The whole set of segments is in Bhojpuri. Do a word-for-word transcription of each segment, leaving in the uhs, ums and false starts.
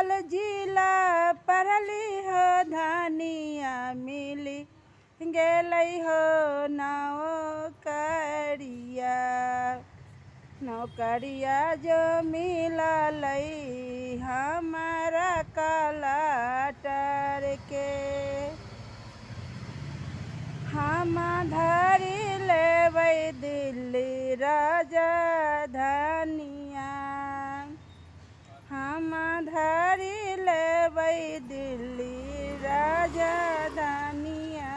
बगल जिला पढ़ली हो धानिया मिली गेलई हो नौकरिया नौकरिया जो मिललई हमारा कलाटर के हम धरी लेबै दिल्ली राजधानिया हम धरी लेबै दिल्ली राजधानिया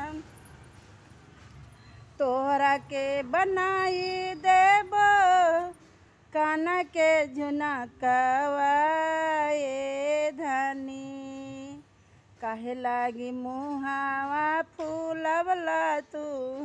तोहरा के बनाई देबो कान के झुनकवा ए धनी काहे लागी मुहावा फूलवला तू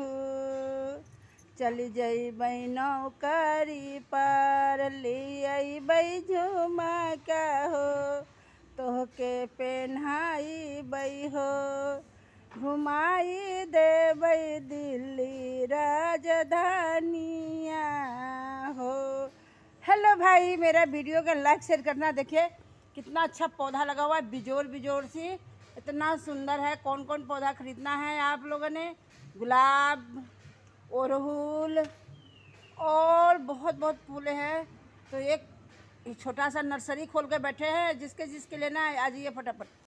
चली जइबै नौकरी पर लियबै झुमका हो तोहके पेन्हाइबै हो घुमाई देबै दिल्ली राजधानिया हो। हेलो भाई, मेरा वीडियो का लाइक शेयर करना। देखिए कितना अच्छा पौधा लगा हुआ है, बिजोर बिजोर सी, इतना सुंदर है। कौन कौन पौधा खरीदना है आप लोगों ने? गुलाब, अड़हुल और बहुत बहुत फूल हैं। तो एक छोटा सा नर्सरी खोल के बैठे हैं। जिसके जिसके लेना है आ जाइए फटाफट।